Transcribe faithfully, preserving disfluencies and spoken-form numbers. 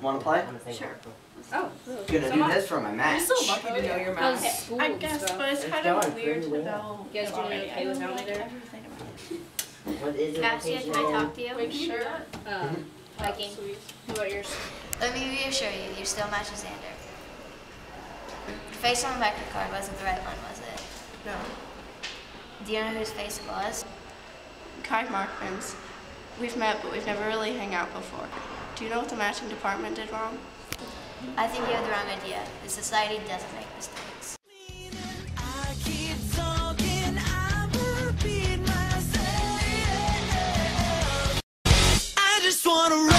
Want to play? Sure. Oh. Gonna do this for my match. I'm so lucky to know your math. Okay. School I guess, stuff. but it's It's kind going of weird pretty to well. know. You guys doing already. okay I with don't know Validator? everything about it. What is the Cassia, location can I again? talk to you? Wait, can you do that? Um, Viking. Sweet. what about yours? Let me reassure you, you still match with Xander. The face on the record card wasn't the right one, was it? No. Do you know whose face it was? Kai Markman's. We've met, but we've never really hung out before. Do you know what the matching department did wrong? I think you have the wrong idea. The society doesn't make mistakes. I keep talking, I repeat myself. I just wanna